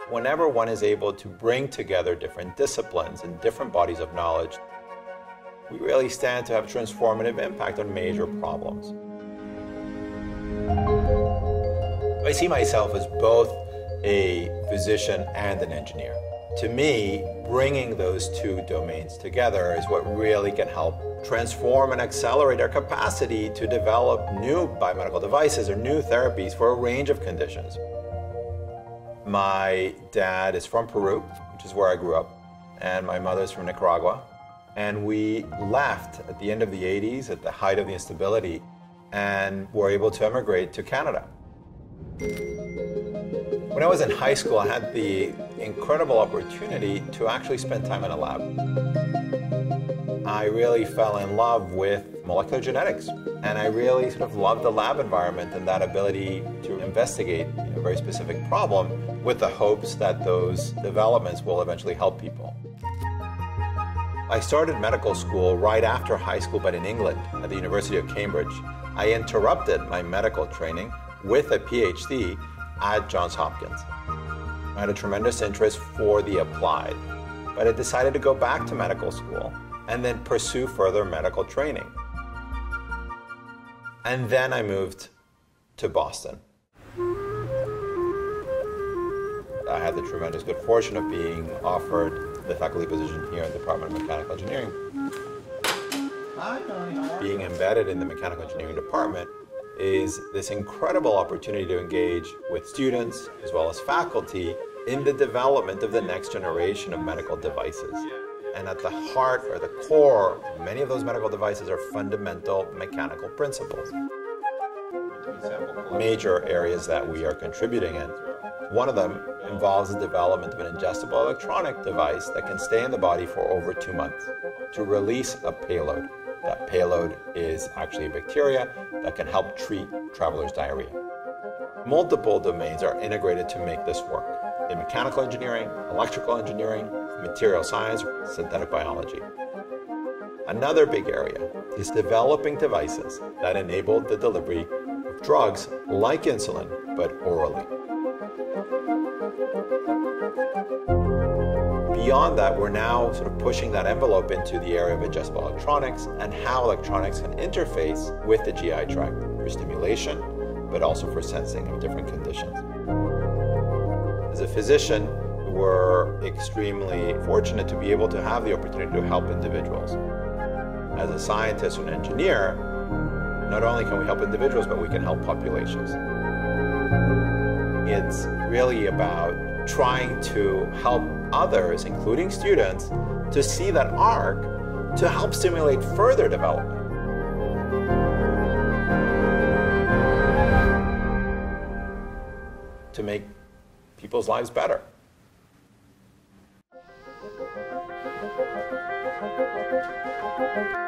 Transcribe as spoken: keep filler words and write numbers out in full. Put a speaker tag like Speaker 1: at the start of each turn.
Speaker 1: Whenever one is able to bring together different disciplines and different bodies of knowledge, we really stand to have transformative impact on major problems. I see myself as both a physician and an engineer. To me, bringing those two domains together is what really can help transform and accelerate our capacity to develop new biomedical devices or new therapies for a range of conditions. My dad is from Peru, which is where I grew up, and my mother is from Nicaragua. And we left at the end of the eighties, at the height of the instability, and were able to emigrate to Canada. When I was in high school, I had the incredible opportunity to actually spend time in a lab. I really fell in love with molecular genetics, and I really sort of loved the lab environment and that ability to investigate a very specific problem with the hopes that those developments will eventually help people. I started medical school right after high school, but in England, at the University of Cambridge. I interrupted my medical training with a PhD at Johns Hopkins. I had a tremendous interest for the applied, but I decided to go back to medical school and then pursue further medical training. And then I moved to Boston. I had the tremendous good fortune of being offered the faculty position here in the Department of Mechanical Engineering. Being embedded in the Mechanical Engineering department is this incredible opportunity to engage with students as well as faculty in the development of the next generation of medical devices. And at the heart or the core of many of those medical devices are fundamental mechanical principles. Major areas that we are contributing in. One of them involves the development of an ingestible electronic device that can stay in the body for over two months to release a payload. That payload is actually a bacteria that can help treat travelers' diarrhea. Multiple domains are integrated to make this work. In mechanical engineering, electrical engineering, material science, synthetic biology. Another big area is developing devices that enable the delivery of drugs like insulin, but orally. Beyond that, we're now sort of pushing that envelope into the area of ingestible electronics and how electronics can interface with the G I tract for stimulation, but also for sensing of different conditions. As a physician, we're extremely fortunate to be able to have the opportunity to help individuals. As a scientist or an engineer, not only can we help individuals, but we can help populations. It's really about trying to help others, including students, to see that arc to help stimulate further development. To make people's lives better.
Speaker 2: Thank you.